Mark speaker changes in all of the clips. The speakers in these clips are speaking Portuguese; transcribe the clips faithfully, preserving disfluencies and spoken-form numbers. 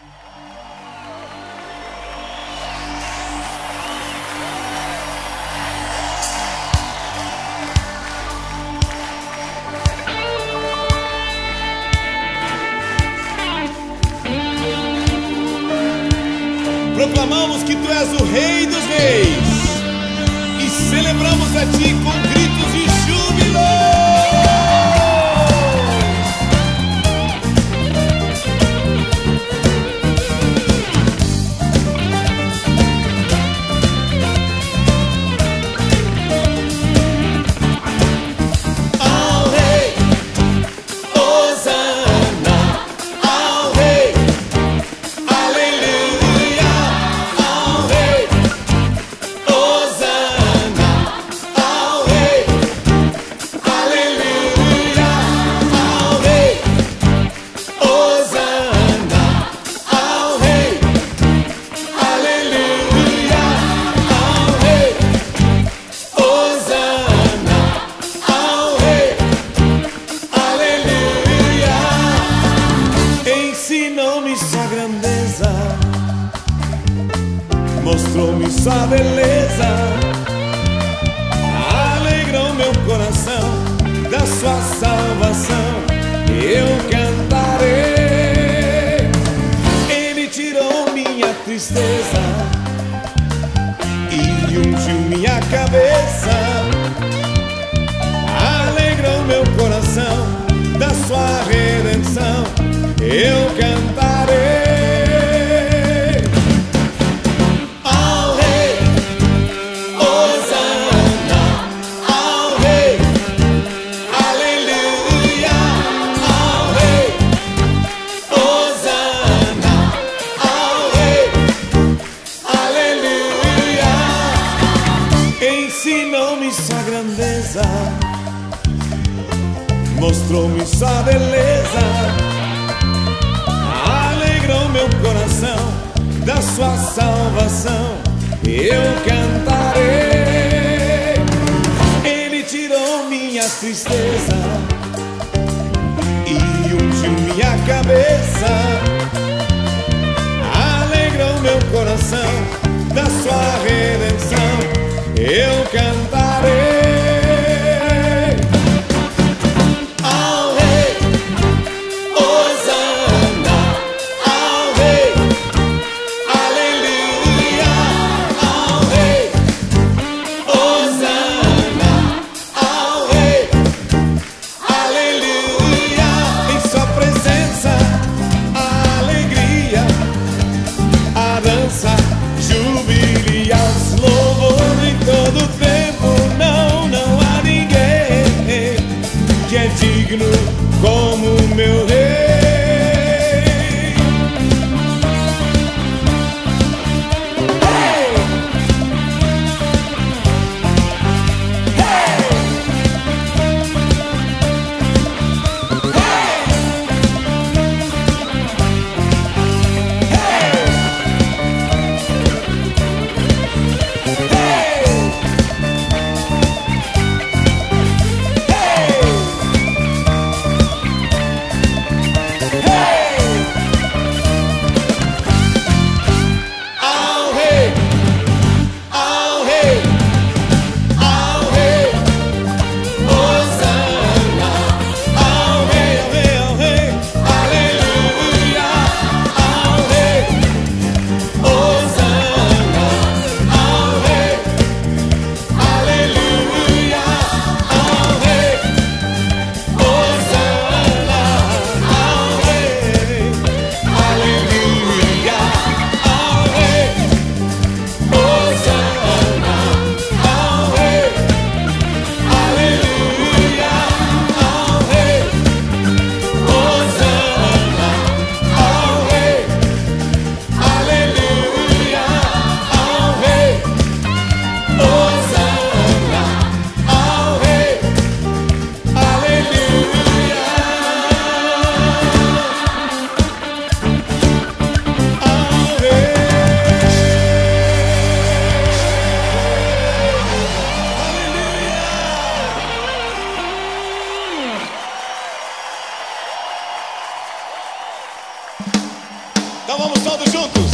Speaker 1: Proclamamos que Tu és o Rei dos Reis e celebramos a Ti com gritos de júbilo. Ensinou-me sua grandeza, mostrou-me sua beleza, alegrou meu coração da sua salvação. Eu cantarei. Ele tirou minha tristeza e ungiu minha cabeça, alegrou meu coração da sua redenção. Eu cantarei ao Rei, Hosana, ao Rei, aleluia, ao Rei, Hosana, ao Rei, aleluia. Ensinou-me sua grandeza, mostrou-me sua beleza, alegrou meu coração da sua salvação. Eu cantarei. Ele tirou minha tristeza e ungiu minha cabeça, alegrou meu coração da sua redenção. Eu cantarei. Júbilo e aos louvores em todo tempo. Então vamos todos juntos.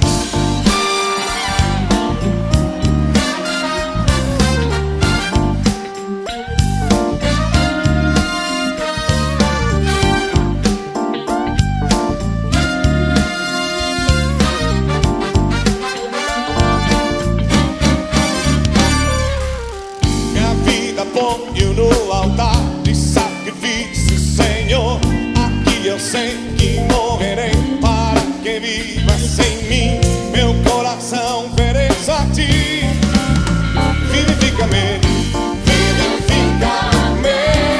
Speaker 1: Minha vida ponho no altar de sacrifício, Senhor. Aqui eu sei que morrerei para que vivas em mim. Meu coração ofereço a ti. Vivifica-me, vivifica-me,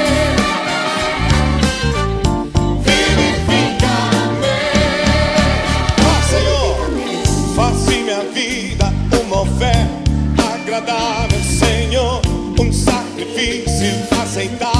Speaker 1: vivifica-me. Ó Senhor, faça minha vida uma oferta agradável, Senhor, um sacrifício aceitável.